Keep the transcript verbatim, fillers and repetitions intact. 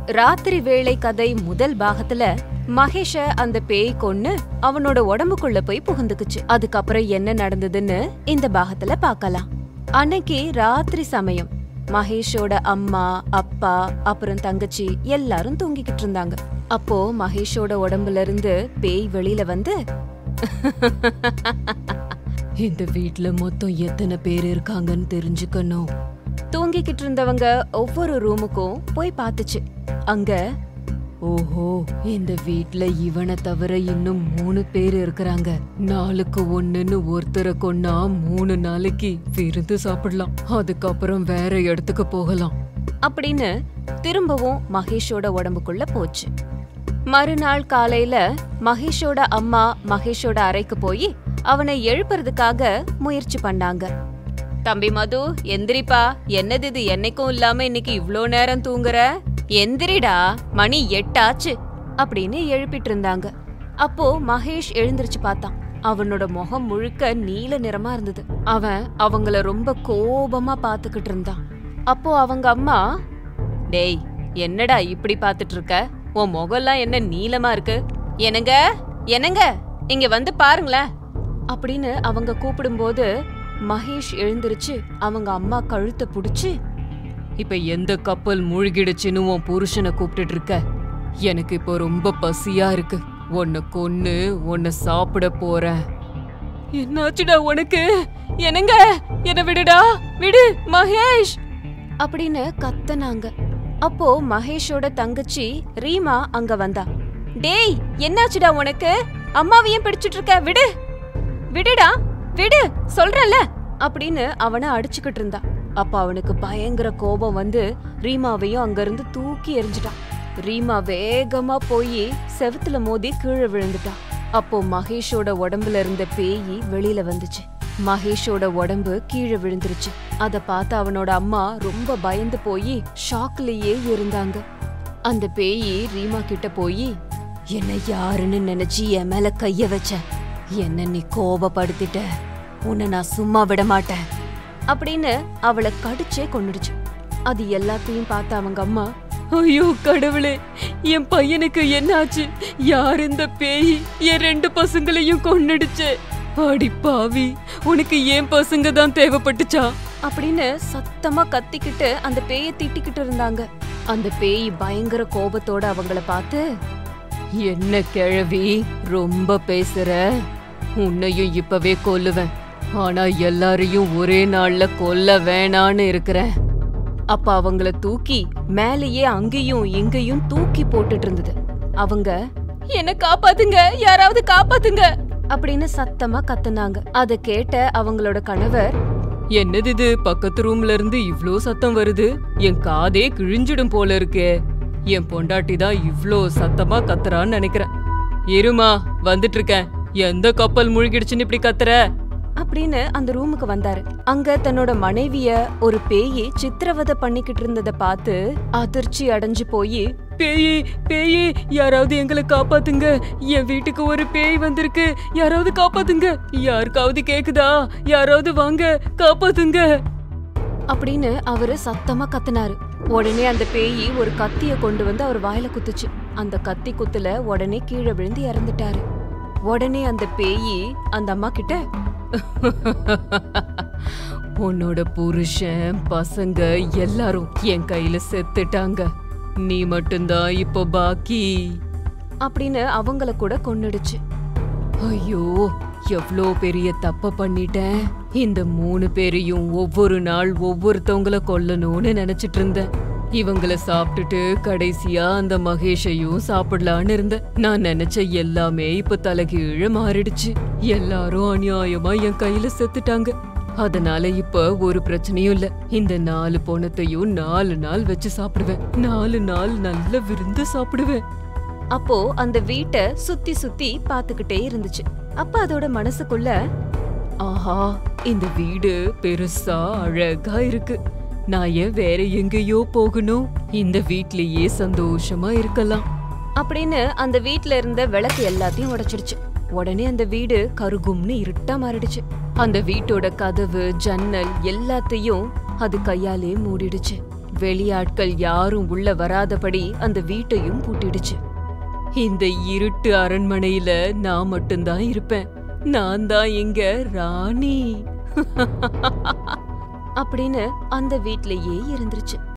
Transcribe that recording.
ராத்திரி வேளை கதை முதல் பாகத்துல மகேஷ அந்த பேய் கொன்னு அவனோட உடம்புக்குள்ள போய் புகுந்துக்குச்சு. அதுக்கப்புறம் என்ன நடந்ததுன்னு இந்த பாகத்துல பாக்கலாம். அன்னைக்கு ராத்திரி சமயம் மகேஷோட அம்மா, அப்பா, அப்புறம் தங்கச்சி எல்லாரும் தூங்கிக்கிட்டு இருந்தாங்க. அப்போ மகேஷோட உடம்புல இருந்து பேய் வெளியில வந்து, இந்த வீட்ல மொத்தம் எத்தனை பேர் இருக்காங்கன்னு தெரிஞ்சுக்கணும். தூங்கிக்கிட்டு இருந்தவங்க ஒவ்வொரு ரூமுக்கும் போய் பார்த்துச்சு. அங்க, ஓஹோ, இந்த வீட்ல இவனை தவிர இன்னும் மூணு பேர் இருக்கிறாங்க. நாளுக்கு ஒண்ணுன்னு ஒருத்தரை கொன்னா மூணு நாளைக்கு விருந்து சாப்பிடலாம், அதுக்கப்புறம் வேற இடத்துக்கு போகலாம் அப்படின்னு திரும்பவும் மகேஷோட உடம்புக்குள்ள போச்சு. மறுநாள் காலையில மகேஷோட அம்மா மகேஷோட அறைக்கு போய் அவனை எழுப்புறதுக்காக முயற்சி பண்ணாங்க. தம்பி மது, எந்திரிப்பா. என்னது இது, என்னைக்கும் இல்லாம இன்னைக்கு இவ்ளோ நேரம் தூங்குற? எந்திரிடா, மணி எட்டாச்சு அப்படின்னு எழுப்பிட்டு இருந்தாங்க. அப்போ மகேஷ் எழுந்திருச்சு பார்த்தான். அவனோட முகம் முழுக்க நீல நிறமா இருந்தது. அவன் அவங்கள ரொம்ப கோபமா பாத்துக்கிட்டு இருந்தான். அப்போ அவங்க அம்மா, டேய், என்னடா இப்படி பாத்துட்டு இருக்க? உன் முகம்லாம் என்ன நீளமா இருக்கு? என்னங்க என்னங்க இங்க வந்து பாருங்களேன் அப்படின்னு அவங்க கூப்பிடும்போது மகேஷ் எழுந்திருச்சு அவங்க அம்மா கழுத்தை புடிச்சு, இப்ப எந்த கப்பல் மூழ்கிடுச்சுன்னு உன் புருஷனை கூப்பிட்டு இருக்க? எனக்கு இப்போ ரொம்ப பசியா இருக்கு. உன்னை கொன்னு உன்னை சாப்பிட போறேன். என்னாச்சுடா உனக்கு? என்னங்க, என்ன விடுடா, விடு மகேஷ் அப்படின்னு கத்தனாங்க. அப்போ மகேஷோட தங்கச்சி ரீமா அங்க வந்தா. டேய், என்னாச்சுடா உனக்கு? அம்மாவையும் பிடிச்சிட்டு இருக்க, விடு விடுடா, விடு சொல்றல அப்படின்னு அவனை அடிச்சுக்கிட்டு இருந்தா. அப்ப அவனுக்கு பயங்கர கோபம் வந்து ரீமாவையும் அங்க இருந்து தூக்கி எறிஞ்சிட்டான். ரீமா வேகமா போய் செவுத்துல மோதி கீழே விழுந்துட்டான். அப்போ மகேஷோட உடம்புல இருந்த பேயி வெளியில வந்துச்சு. மகேஷோட உடம்பு கீழே விழுந்துருச்சு. அத பார்த்து அவனோட அம்மா ரொம்ப பயந்து போய் ஷாக்லயே இருந்தாங்க. அந்த பேயி ரீமா கிட்ட போய், என்ன யாருன்னு நினைச்சு என் மேல கைய வச்ச? என்ன நீ கோபப்படுத்திட்ட? உன்னை நான் சும்மா விட மாட்டேன் அப்படின்னு அவளை கடிச்சே கொன்னுடுச்சு. அது எல்லாத்தையும் பார்த்த அவங்க அம்மா, ஐயோ கடவுளே, என் பையனுக்கு என்னாச்சு? யார் இந்த பேய் என் ரெண்டு பசங்களையும் கொன்னுடுச்சு? அடி பாவி, உனக்கு ஏன் பசங்க தான் தேவைப்பட்டுச்சா அப்படின்னு சத்தமா கத்திக்கிட்டு அந்த பேயை திட்டிக்கிட்டு இருந்தாங்க. அந்த பேய் பயங்கர கோபத்தோட அவங்கள பார்த்து, என்ன கிழவி, ரொம்ப பேசுற? உன்னையும் இப்பவே கொல்லுவேன், ஆனா எல்லாரையும் ஒரே நாள்ல கொல்ல வேணான்னு இருக்கிறேன். அப்ப அவங்கள தூக்கி மேலேயே அங்கேயும் இங்கேயும் தூக்கி போட்டுட்டு இருந்தது. அவங்க, என்ன காப்பாத்துங்க, யாராவது காப்பாத்துங்க அப்படின்னு சத்தமா கத்துனாங்க. அத கேட்ட அவங்களோட கணவர், என்னது இது, பக்கத்து ரூம்ல இருந்து இவ்ளோ சத்தம் வருது, என் காதே கிழிஞ்சிடும் போல இருக்கே. என் பொண்டாட்டி தான் இவ்ளோ சத்தமா கத்துறான்னு நினைக்கிறேன். இருமா, வந்துட்டு இருக்கேன். எந்த கப்பல் மூழ்கிடுச்சுன்னு இப்படி கத்துற அப்படின்னு அந்த ரூமுக்கு வந்தாரு. அங்க தன்னோட மனைவிய ஒரு பேயி சித்திரவதை பண்ணிக்கிட்டு இருந்தத பார்த்து அதிர்ச்சி அடைஞ்சு போய், பேயி பேயி, யாராவது எங்களை காப்பாத்துங்க, என் வீட்டுக்கு ஒரு பேய் வந்திருக்கு, யாராவது காப்பாத்துங்க, யாருக்காவது கேக்குதா, யாராவது வாங்க காப்பாத்துங்க அப்படின்னு அவரு சத்தமா கத்துனாரு. உடனே அந்த பேயி ஒரு கத்திய கொண்டு வந்து அவர் வாயில குத்துச்சு. அந்த கத்தி குத்துல உடனே கீழே விழுந்து இறந்துட்டாரு. உடனே அந்த பேயி அந்த அம்மா கிட்ட, உன்னோட புருஷன், பசங்க எல்லாரும் என் கையில செத்துட்டாங்க, நீ மட்டும்தான் இப்போ பாக்கி அப்படின்னு அவங்கள கூட கொன்னுடுச்சு. ஐயோ, எவ்ளோ பெரிய தப்ப பண்ணிட்டேன். இந்த மூணு பேரையும் ஒவ்வொரு நாள் ஒவ்வொருத்தவங்கள கொல்லணும்னு நினைச்சிட்டு இருந்தேன். இவங்கள சாப்பிட்டுட்டு கடைசியா அந்த மகேஷையும் சாப்பிடலான்னு இருந்தேன். நான் நினைச்ச எல்லாமே இப்ப தலைகீழ மாறிடுச்சு. எல்லாரும் அநியாயமா என் கையில செத்துட்டாங்க. அதனால இப்ப ஒரு பிரச்சனையும் இல்ல. இந்த நாலு பொணத்தையும் நாலு நாள் வச்சு சாப்பிடுவேன். நாலு நாள் நல்ல விருந்து சாப்பிடுவேன். அப்போ அந்த வீட்டை சுத்தி சுத்தி பாத்துக்கிட்டே இருந்துச்சு. அப்ப அதோட மனசுக்குள்ள, ஆஹா, இந்த வீடு பெருசா அழகா இருக்கு. நான் ஏன் வேற எங்கேயோ போகணும்? இந்த வீட்லயே சந்தோஷமா இருக்கலாம் அப்படின்னு அந்த வீட்ல இருந்த விளக்கு எல்லாத்தையும் உடைச்சிடுச்சு. உடனே அந்த வீடு கருகும்னு இருட்டா மாறிடுச்சு. அந்த வீட்டோட கதவு, ஜன்னல் எல்லாத்தையும் அது கையாலே மூடிடுச்சு. வெளியாட்கள் யாரும் உள்ள வராதபடி அந்த வீட்டையும் பூட்டிடுச்சு. இந்த இருட்டு அரண்மனையில நான் மட்டும்தான் இருப்பேன். நான் தான் இங்க ராணி அப்படின்னு அந்த வீட்லயே இருந்துருச்சு.